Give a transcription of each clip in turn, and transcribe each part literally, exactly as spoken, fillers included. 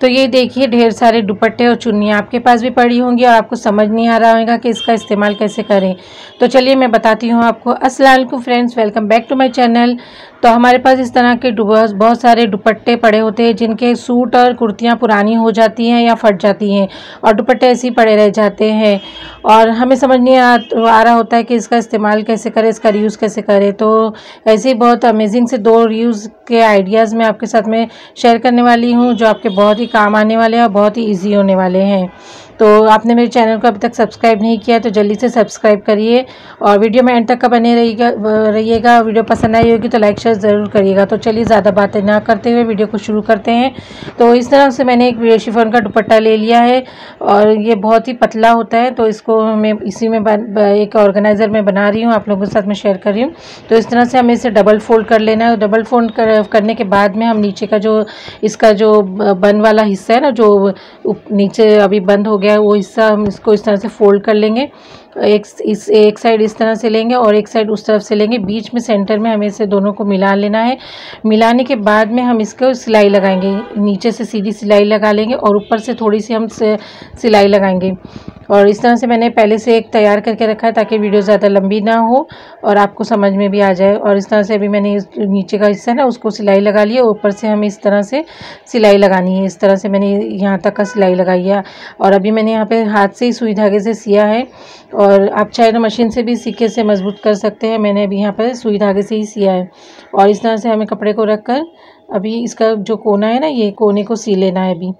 तो ये देखिए ढेर सारे दुपट्टे और चुन्नियाँ आपके पास भी पड़ी होंगी और आपको समझ नहीं आ रहा होगा कि इसका इस्तेमाल कैसे करें। तो चलिए मैं बताती हूँ आपको। अस्सलाम वालेकुम friends, welcome back to my channel. तो हमारे पास इस तरह के बहुत सारे दुपट्टे पड़े होते हैं जिनके सूट और कुर्तियाँ पुरानी हो जाती हैं या फट जाती हैं और दुपट्टे ऐसे ही पड़े रह जाते हैं और हमें समझ नहीं आ, आ रहा होता है कि इसका इस्तेमाल कैसे करें, इसका रीयूज़ कैसे करें। तो ऐसे ही बहुत अमेजिंग से दो रीयूज़ के आइडियाज़ मैं आपके साथ में शेयर करने वाली हूँ जो आपके बहुत ही काम आने वाले हैं और बहुत ही ईजी होने वाले हैं। तो आपने मेरे चैनल को अभी तक सब्सक्राइब नहीं किया तो जल्दी से सब्सक्राइब करिए और वीडियो में एंड तक का बने रहिएगा रहिएगा वीडियो पसंद आई होगी तो लाइक शेयर ज़रूर करिएगा। तो चलिए ज़्यादा बातें ना करते हुए वीडियो को शुरू करते हैं। तो इस तरह से मैंने एक शिफॉन का दुपट्टा ले लिया है और ये बहुत ही पतला होता है, तो इसको मैं इसी में एक ऑर्गेनाइज़र में बना रही हूँ, आप लोगों के साथ में शेयर कर रही हूँ। तो इस तरह से हमें इसे डबल फोल्ड कर लेना है। डबल फोल्ड कर, करने के बाद में हम नीचे का जो इसका जो बंद वाला हिस्सा है ना, जो नीचे अभी बंद हो गया वो हिस्सा, हम इसको इस तरह से फोल्ड कर लेंगे। एक इस एक साइड इस तरह से लेंगे और एक साइड उस तरफ से लेंगे। बीच में सेंटर में हमें इसे दोनों को मिला लेना है। मिलाने के बाद में हम इसको सिलाई लगाएंगे। नीचे से सीधी सिलाई लगा लेंगे और ऊपर से थोड़ी सी हम सिलाई लगाएंगे। और इस तरह से मैंने पहले से एक तैयार करके रखा है ताकि वीडियो ज़्यादा लंबी ना हो और आपको समझ में भी आ जाए। और इस तरह से अभी मैंने नीचे का हिस्सा है ना उसको सिलाई लगा लिया, ऊपर से हमें इस तरह से सिलाई लगानी है। इस तरह से मैंने यहाँ तक का सिलाई लगाई है और अभी मैंने यहाँ पे हाथ से ही सुई धागे से सिया है और आप चाहे तो मशीन से भी सीखे से मजबूत कर सकते हैं। मैंने अभी यहाँ पर सुई धागे से ही सिया है और इस तरह से हमें कपड़े को रख कर अभी इसका जो कोना है ना, ये कोने को सी लेना है। अभी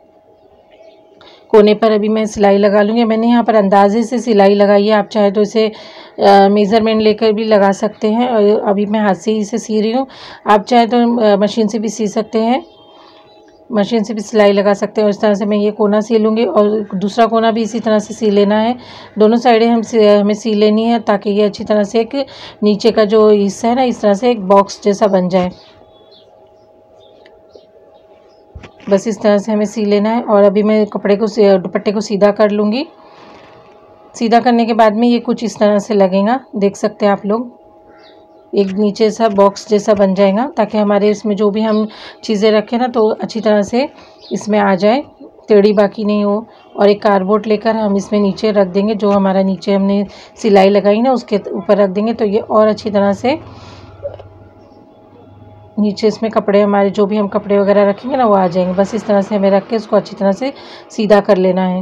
कोने पर अभी मैं सिलाई लगा लूँगी। मैंने यहाँ पर अंदाजे से सिलाई लगाई है, आप चाहे तो इसे मेज़रमेंट लेकर भी लगा सकते हैं। और अभी मैं हाथ से ही इसे सी रही हूँ, आप चाहे तो मशीन से भी सी सकते हैं, मशीन से भी सिलाई लगा सकते हैं। और इस तरह से मैं ये कोना सी लूँगी और दूसरा कोना भी इसी तरह से सी लेना है। दोनों साइडें हम हमें सी लेनी है ताकि ये अच्छी तरह से एक नीचे का जो हिस्सा है ना, इस तरह से एक बॉक्स जैसा बन जाए। बस इस तरह से हमें सी लेना है और अभी मैं कपड़े को दुपट्टे को सीधा कर लूँगी। सीधा करने के बाद में ये कुछ इस तरह से लगेगा, देख सकते हैं आप लोग। एक नीचे सा बॉक्स जैसा बन जाएगा ताकि हमारे इसमें जो भी हम चीज़ें रखें ना तो अच्छी तरह से इसमें आ जाए, टेढ़ी बाकी नहीं हो। और एक कार्डबोर्ड लेकर हम इसमें नीचे रख देंगे, जो हमारा नीचे हमने सिलाई लगाई ना उसके ऊपर रख देंगे तो ये और अच्छी तरह से नीचे इसमें कपड़े हमारे जो भी हम कपड़े वगैरह रखेंगे ना वो आ जाएंगे। बस इस तरह से हमें रख के इसको अच्छी तरह से सीधा कर लेना है।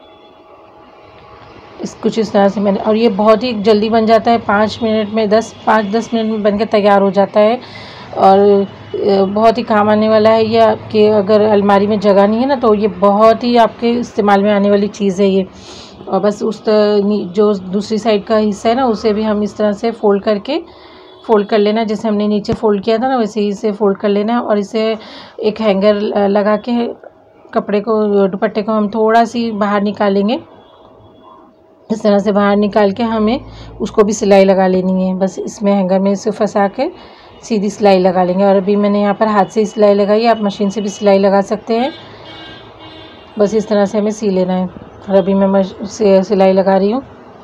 इस कुछ इस तरह से मैंने, और ये बहुत ही जल्दी बन जाता है, पाँच मिनट में दस पाँच दस मिनट में बनकर तैयार हो जाता है और बहुत ही काम आने वाला है। ये आपके अगर अलमारी में जगह नहीं है ना तो ये बहुत ही आपके इस्तेमाल में आने वाली चीज़ है ये। और बस उस जो दूसरी साइड का हिस्सा है ना उसे भी हम इस तरह से फोल्ड करके फोल्ड कर लेना, जैसे हमने नीचे फोल्ड किया था ना वैसे ही इसे फोल्ड कर लेना है। और इसे एक हैंगर लगा के कपड़े को दुपट्टे को हम थोड़ा सी बाहर निकालेंगे। इस तरह से बाहर निकाल के हमें उसको भी सिलाई लगा लेनी है। बस इसमें हैंगर में इसे फंसा के सीधी सिलाई लगा लेंगे। और अभी मैंने यहाँ पर हाथ से सिलाई लगाई है, आप मशीन से भी सिलाई लगा सकते हैं। बस इस तरह से हमें सी लेना है और अभी मैं सिलाई लगा रही हूँ।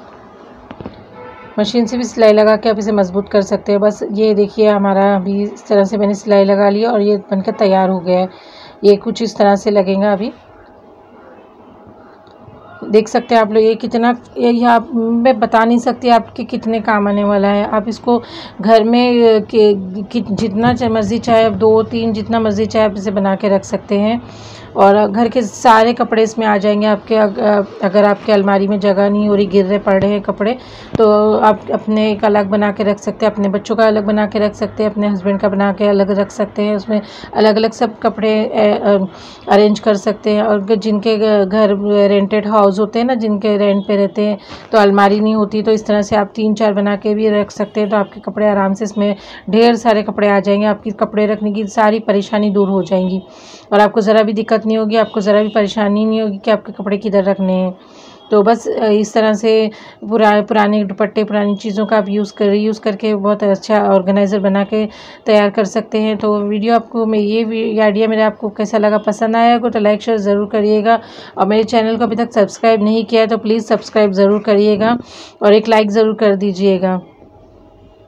मशीन से भी सिलाई लगा के आप इसे मजबूत कर सकते हैं। बस ये देखिए हमारा अभी इस तरह से मैंने सिलाई लगा ली और ये बनकर तैयार हो गया है। ये कुछ इस तरह से लगेगा। अभी देख सकते हैं आप लोग ये कितना, ये आप मैं बता नहीं सकती आपके कितने काम आने वाला है। आप इसको घर में कि, कि, जितना मर्ज़ी चाहे आप दो तीन जितना मर्ज़ी चाहे आप इसे बना के रख सकते हैं और घर के सारे कपड़े इसमें आ जाएंगे आपके। अगर आपके अलमारी में जगह नहीं हो रही, गिर रहे पड़ रहे हैं कपड़े, तो आप अपने एक अलग बना के रख सकते हैं, अपने बच्चों का अलग बना के रख सकते हैं, अपने हस्बैंड का बना के अलग रख सकते हैं। उसमें अलग अलग सब कपड़े अरेंज कर सकते हैं। और जिनके घर रेंटेड हाउस होते हैं ना, जिनके रेंट पे रहते हैं तो अलमारी नहीं होती, तो इस तरह से आप तीन चार बना के भी रख सकते हैं। तो आपके कपड़े आराम से इसमें ढेर सारे कपड़े आ जाएंगे, आपकी कपड़े रखने की सारी परेशानी दूर हो जाएंगी और आपको ज़रा भी दिक्कत नहीं होगी, आपको ज़रा भी परेशानी नहीं होगी कि आपके कपड़े किधर रखने हैं। तो बस इस तरह से पुरा पुराने दुपट्टे पुरानी चीज़ों का आप यूज़ कर यूज़ करके बहुत अच्छा ऑर्गेनाइज़र बना के तैयार कर सकते हैं। तो वीडियो आपको मैं ये आइडिया मेरा आपको कैसा लगा, पसंद आया हो तो लाइक शेयर ज़रूर करिएगा। और मेरे चैनल को अभी तक सब्सक्राइब नहीं किया है तो प्लीज़ सब्सक्राइब ज़रूर करिएगा और एक लाइक ज़रूर कर दीजिएगा।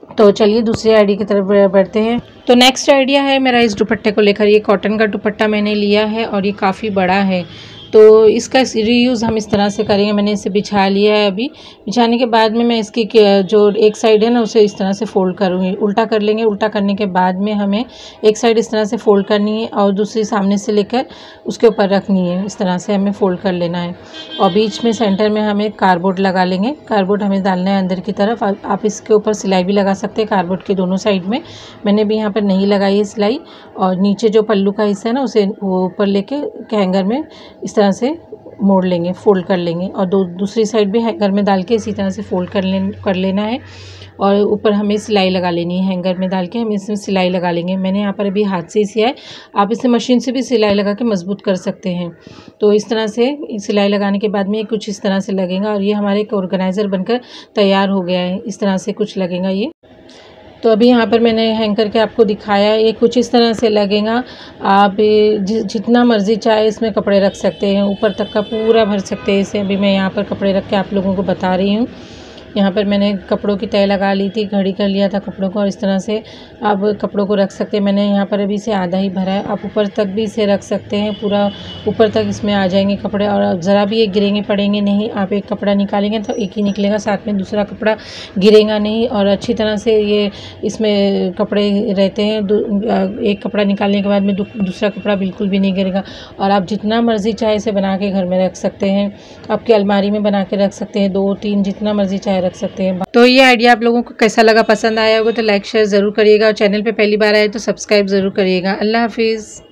तो चलिए दूसरी आइडिया की तरफ बढ़ते हैं। तो नेक्स्ट आइडिया है मेरा इस दुपट्टे को लेकर। ये कॉटन का दुपट्टा मैंने लिया है और ये काफ़ी बड़ा है, तो इसका रीयूज़ हम इस तरह से करेंगे। मैंने इसे बिछा लिया है। अभी बिछाने के बाद में मैं इसकी जो एक साइड है ना उसे इस तरह से फ़ोल्ड करूँगी, उल्टा कर लेंगे। उल्टा करने के बाद में हमें एक साइड इस तरह से फ़ोल्ड करनी है और दूसरी सामने से लेकर उसके ऊपर रखनी है। इस तरह से हमें फ़ोल्ड कर लेना है और बीच में सेंटर में हमें कार्डबोर्ड लगा लेंगे। कार्डबोर्ड हमें डालना है अंदर की तरफ। आप इसके ऊपर सिलाई भी लगा सकते हैं कार्डबोर्ड के दोनों साइड में। मैंने भी यहाँ पर नहीं लगाई है सिलाई। और नीचे जो पल्लू का हिस्सा है ना उसे वो ऊपर लेके हैंगर में इस तरह से मोड़ लेंगे, फोल्ड कर लेंगे और दो दूसरी साइड भी हैंगर में डाल के इसी तरह से फोल्ड कर ले कर लेना है। और ऊपर हमें सिलाई लगा लेनी है। हैंगर में डाल के हम इसमें सिलाई लगा लेंगे। मैंने यहाँ पर अभी हाथ से ही सिया है, आप इसे मशीन से भी सिलाई लगा के मजबूत कर सकते हैं। तो इस तरह से सिलाई लगाने के बाद में ये कुछ इस तरह से लगेगा और ये हमारे एक ऑर्गेनाइज़र बनकर तैयार हो गया है। इस तरह से कुछ लगेगा ये। तो अभी यहाँ पर मैंने हैंग करके आपको दिखाया, ये कुछ इस तरह से लगेगा। आप जि, जितना मर्ज़ी चाहे इसमें कपड़े रख सकते हैं, ऊपर तक का पूरा भर सकते हैं इसे। अभी मैं यहाँ पर कपड़े रख के आप लोगों को बता रही हूँ। यहाँ पर मैंने कपड़ों की तय लगा ली थी, घड़ी कर लिया था कपड़ों को और इस तरह से आप कपड़ों को रख सकते हैं। मैंने यहाँ पर अभी इसे आधा ही भरा है, आप ऊपर तक भी इसे रख सकते हैं। पूरा ऊपर तक इसमें आ जाएंगे कपड़े और ज़रा भी ये गिरेंगे पड़ेंगे नहीं। आप एक कपड़ा निकालेंगे तो एक ही निकलेगा, साथ में दूसरा कपड़ा गिरेगा नहीं और अच्छी तरह से ये इसमें कपड़े रहते हैं। एक कपड़ा निकालने के बाद में दूसरा कपड़ा बिल्कुल भी नहीं गिरेगा। और आप जितना मर्ज़ी चाहे इसे बना के घर में रख सकते हैं, आपकी अलमारी में बना के रख सकते हैं, दो तीन जितना मर्ज़ी चाहे रख सकते हैं। तो ये आइडिया आप लोगों को कैसा लगा, पसंद आया होगा तो लाइक शेयर ज़रूर करिएगा और चैनल पे पहली बार आए तो सब्सक्राइब ज़रूर करिएगा। अल्लाह हाफिज़।